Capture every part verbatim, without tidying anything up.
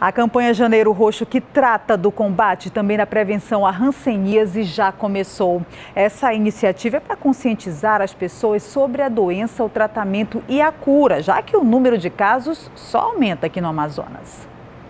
A campanha Janeiro Roxo, que trata do combate e também da prevenção à hanseníase, já começou. Essa iniciativa é para conscientizar as pessoas sobre a doença, o tratamento e a cura, já que o número de casos só aumenta aqui no Amazonas.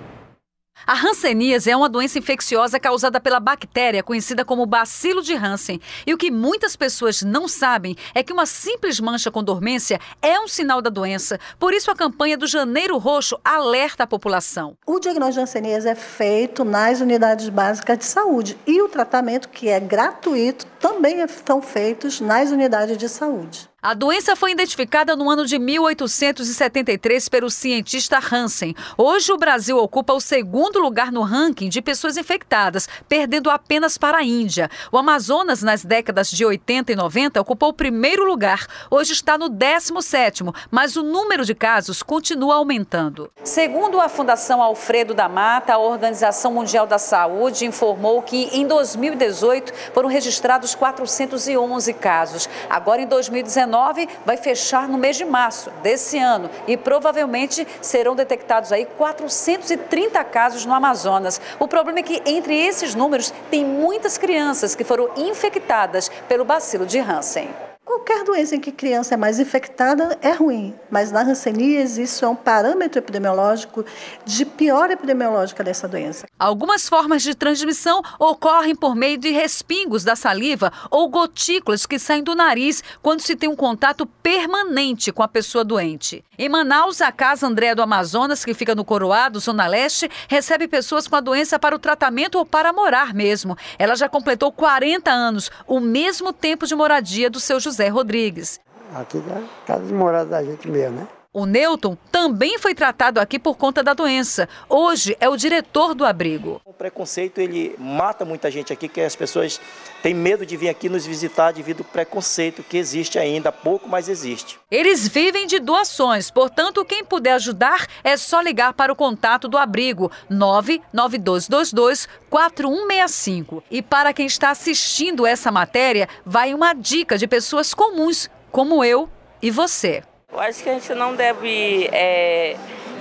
A hanseníase é uma doença infecciosa causada pela bactéria conhecida como bacilo de Hansen. E o que muitas pessoas não sabem é que uma simples mancha com dormência é um sinal da doença. Por isso a campanha do Janeiro Roxo alerta a população. O diagnóstico de hanseníase é feito nas unidades básicas de saúde e o tratamento, que é gratuito, também são feitos nas unidades de saúde. A doença foi identificada no ano de mil oitocentos e setenta e três pelo cientista Hansen. Hoje o Brasil ocupa o segundo lugar no ranking de pessoas infectadas, perdendo apenas para a Índia. O Amazonas, nas décadas de oitenta e noventa, ocupou o primeiro lugar. Hoje está no décimo sétimo, mas o número de casos continua aumentando. Segundo a Fundação Alfredo da Mata, a Organização Mundial da Saúde informou que em dois mil e dezoito foram registrados quatrocentos e onze casos. Agora em dois mil e dezenove, vai fechar no mês de março desse ano e provavelmente serão detectados aí quatrocentos e trinta casos no Amazonas. O problema é que entre esses números tem muitas crianças que foram infectadas pelo bacilo de Hansen. Qualquer doença em que criança é mais infectada é ruim, mas na hanseníase isso é um parâmetro epidemiológico de pior epidemiológica dessa doença. Algumas formas de transmissão ocorrem por meio de respingos da saliva ou gotículas que saem do nariz quando se tem um contato permanente com a pessoa doente. Em Manaus, a Casa Andréa do Amazonas, que fica no Coroado, Zona Leste, recebe pessoas com a doença para o tratamento ou para morar mesmo. Ela já completou quarenta anos, o mesmo tempo de moradia do seu José Rodrigues. Aqui é casa de morada da gente mesmo, né? O Newton também foi tratado aqui por conta da doença. Hoje é o diretor do abrigo. O preconceito, ele mata muita gente aqui, que as pessoas têm medo de vir aqui nos visitar devido ao preconceito que existe ainda, pouco, mas existe. Eles vivem de doações, portanto, quem puder ajudar é só ligar para o contato do abrigo nove nove dois dois dois quatro um seis cinco. E para quem está assistindo essa matéria, vai uma dica de pessoas comuns, como eu e você. Eu acho que a gente não deve é,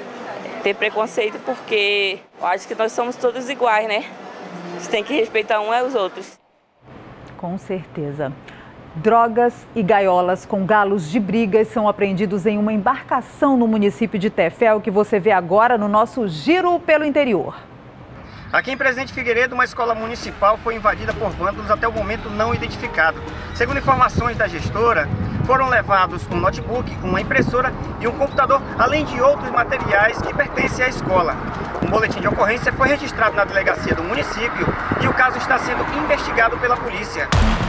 ter preconceito, porque eu acho que nós somos todos iguais, né? A gente tem que respeitar uns aos outros. Com certeza. Drogas e gaiolas com galos de brigas são apreendidos em uma embarcação no município de Tefé, o que você vê agora no nosso Giro pelo Interior. Aqui em Presidente Figueiredo, uma escola municipal foi invadida por vândalos até o momento não identificado. Segundo informações da gestora, foram levados um notebook, uma impressora e um computador, além de outros materiais que pertencem à escola. Um boletim de ocorrência foi registrado na delegacia do município e o caso está sendo investigado pela polícia.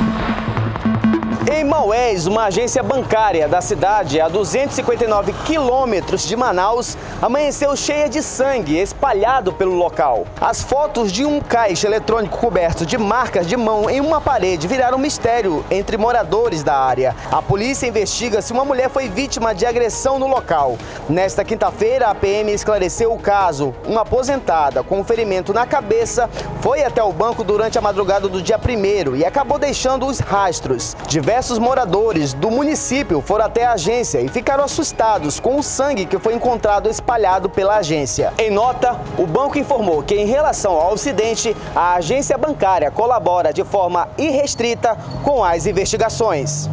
Em Maués, uma agência bancária da cidade a duzentos e cinquenta e nove quilômetros de Manaus, amanheceu cheia de sangue espalhado pelo local. As fotos de um caixa eletrônico coberto de marcas de mão em uma parede viraram mistério entre moradores da área. A polícia investiga se uma mulher foi vítima de agressão no local. Nesta quinta-feira, a P M esclareceu o caso. Uma aposentada com um ferimento na cabeça foi até o banco durante a madrugada do dia primeiro e acabou deixando os rastros. Diversos moradores do município foram até a agência e ficaram assustados com o sangue que foi encontrado espalhado pela agência. Em nota, o banco informou que, em relação ao acidente, a agência bancária colabora de forma irrestrita com as investigações.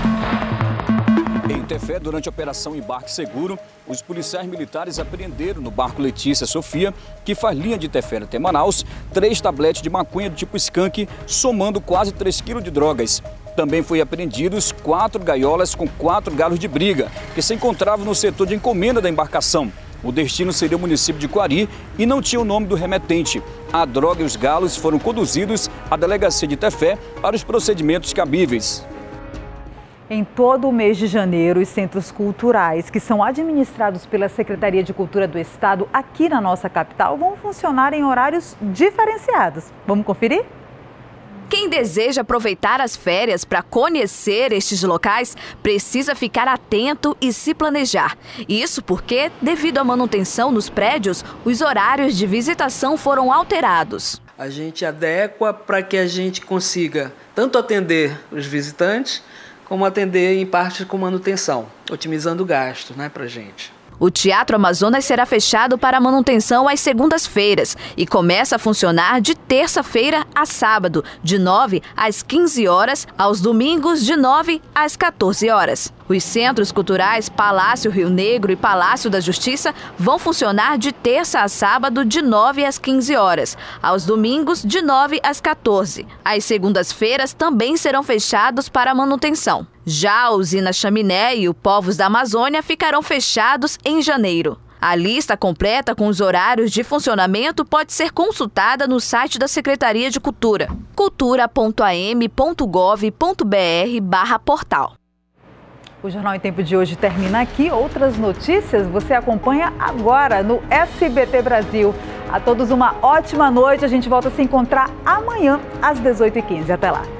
Em Tefé, durante a Operação Embarque Seguro, os policiais militares apreenderam no barco Letícia Sofia, que faz linha de Tefé até Manaus, três tabletes de maconha do tipo skunk, somando quase três quilos de drogas. Também foi apreendidos quatro gaiolas com quatro galos de briga, que se encontravam no setor de encomenda da embarcação. O destino seria o município de Coari e não tinha o nome do remetente. A droga e os galos foram conduzidos à delegacia de Tefé para os procedimentos cabíveis. Em todo o mês de janeiro, os centros culturais que são administrados pela Secretaria de Cultura do Estado aqui na nossa capital vão funcionar em horários diferenciados. Vamos conferir? Quem deseja aproveitar as férias para conhecer estes locais precisa ficar atento e se planejar. Isso porque, devido à manutenção nos prédios, os horários de visitação foram alterados. A gente adequa para que a gente consiga tanto atender os visitantes, como atender em parte com manutenção, otimizando o gasto, né, para a gente. O Teatro Amazonas será fechado para manutenção às segundas-feiras e começa a funcionar de terça-feira a sábado, de nove às quinze horas, aos domingos de nove às quatorze horas. Os centros culturais Palácio Rio Negro e Palácio da Justiça vão funcionar de terça a sábado, de nove às quinze horas, aos domingos de nove às quatorze. As segundas-feiras também serão fechados para manutenção. Já a usina Chaminé e o Povos da Amazônia ficarão fechados em janeiro. A lista completa com os horários de funcionamento pode ser consultada no site da Secretaria de Cultura, cultura ponto a m ponto gov ponto b r barra portal. O Jornal em Tempo de hoje termina aqui. Outras notícias você acompanha agora no S B T Brasil. A todos uma ótima noite. A gente volta a se encontrar amanhã às dezoito e quinze. Até lá.